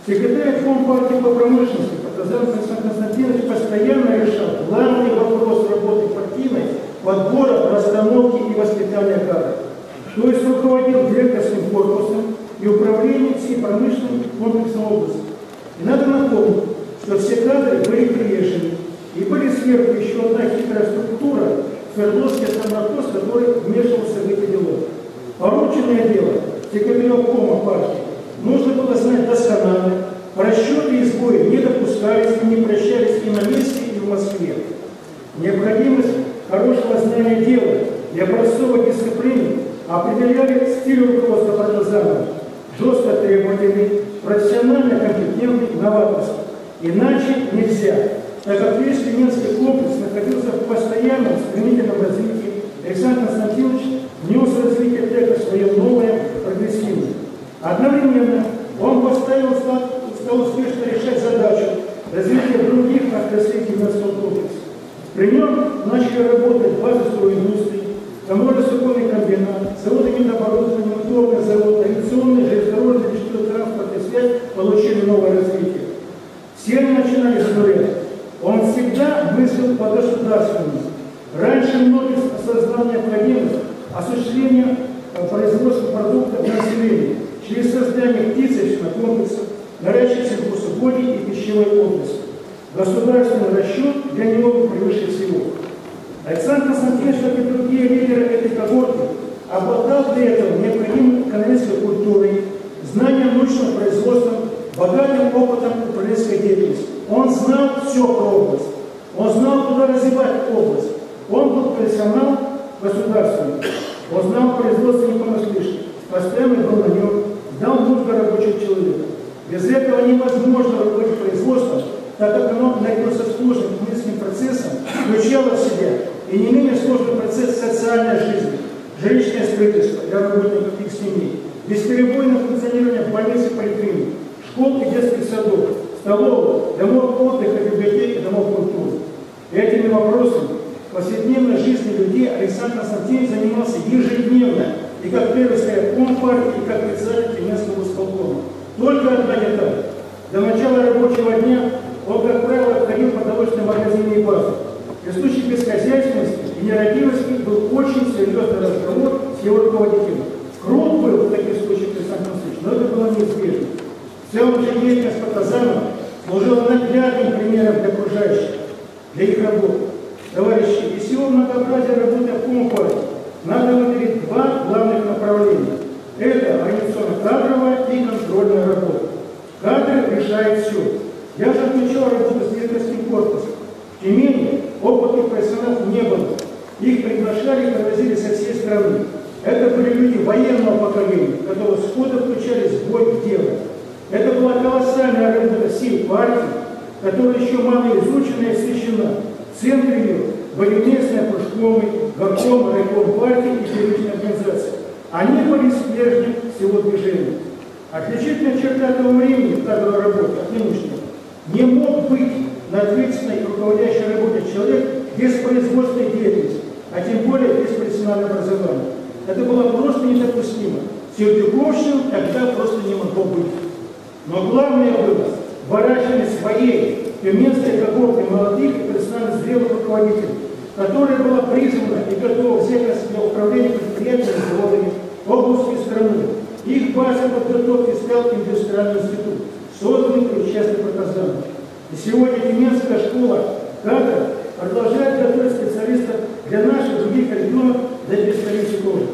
Секретарь Компартии по промышленности Партазан Александр Константинович постоянно решал главный вопрос работы партийной – подбора, расстановки и воспитания кадров. То есть руководил директорским корпусом и управлением всей промышленной комплексной области. И надо напомнить, что все кадры были приезжими, и были сверху еще одна хитрая структура – Свердловский Самаркос, который вмешивался в эти дела. Порученное дело секретарем Кома партии нужно было знать досконально, расчеты и сбои не допускались и не прощались и на месте, и в Москве. Необходимость хорошего знания дела и образцовой дисциплины определяли стиль руководства Партазана, жестко требовательный, профессионально компетентный, новаторский. Иначе нельзя, так как весь Ленинский комплекс находился в постоянном стремительном развитии. Александр Константинович внес в развитие ТЭКа свое новое, прогрессивное. Одновременно он стал успешно решать задачу развития других отраслей Ленинского комплекса. При нем начали работать базы стройиндустрии, коммунально-суконный комбинат, заводы медоборудования, моторный завод, авиационный, железнодорожный, транспортный связь получили новое развитие. Все они начинали с нуля. Он всегда мыслил по-государственному. Раньше многие осознали необходимость осуществления производства продуктов для населения через создание птицевичных комплексов, горячих сельхозугодий и пищевой области. Государственный расчет для него был превыше всего. Александр Константинович, как и другие лидеры этой когорты, обладал для этого необходимой экономической культурой, знанием научного производства, богатым опытом управленческой деятельности. Он знал все про область. Он знал, куда развивать область. Он был профессионал государственный. Он знал производство не понаслышке. Постоянно был на нем, дал много рабочих человек. Без этого невозможно руководить производством, так как оно наряду со сложным экономическим процессом включало в себя и не менее сложный процесс социальной жизни, жилищное строительство для работников и их семей, бесперебойное функционирование больниц и поликлиник, школ и детских садов, столовых, домов отдыха, библиотек и домов культуры. Этими вопросами повседневной жизни людей Александр Константинович занимался ежедневно, и как первый секретарь Компартии, и как председатель Ленинского исполкома. Только одна деталь. До начала рабочего дня он, как правило, ходил в продовольственные магазины и базы. При случае бесхозяйственности и нерадивости был очень серьезный разговор с его руководителем. Крут был в таких случаях Александр Константинович, но это было неизбежно. В целом же деятельность Партазана служила наглядным примером для окружающих, для их работы. Товарищи, из всего многообразия работы в Компартии надо выделить два главных направления. Это организационно-кадровая и контрольная работа. Кадры решают все. Я же отмечал работу с директорским корпусом. В Тюмени опытных профессионалов не было. Их приглашали и привозили со всей страны. Это были люди военного поколения, которые сходу включались в бой в дело. Это была колоссальная работа сил партии, которая еще мало изучена и освещена. В центре ее были местные кружковые, горком, райком партии и первичной организации. Они были стержнем всего движения. Отличительная черта этого времени в кадровой работе от нынешнего не мог быть на ответственной и руководящей работе человек без производственной деятельности, а тем более без профессионального образования. Это было просто недопустимо. Сердюковщину тогда просто не могло быть. Но главное было выращивание своей тюменской когорты молодых и профессионально зрелых руководителей, которая была призвана и готова взять на себя управление предприятиями и заводами области страны. Их базой подготовки стал индустриальный институт, созданный при участии Партазана. И сегодня Тюменская школа кадров продолжает готовить специалистов для наших других регионов, да и без столицы тоже.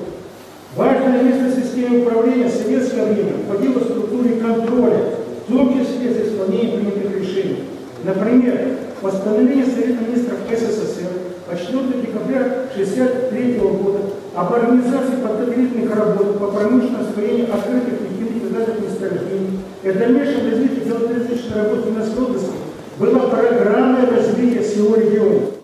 Важное место в системе управления в советское время входило в структуре контроля, в том числе за исполнением принятых решений. Например, постановление Совета министров СССР от 4 декабря 1963 года об организации подготовительных работ по промышленному освоению открытых нефтяных и газовых месторождений и в дальнейшем развитии делотехнической работы на области была программное развитие всего региона.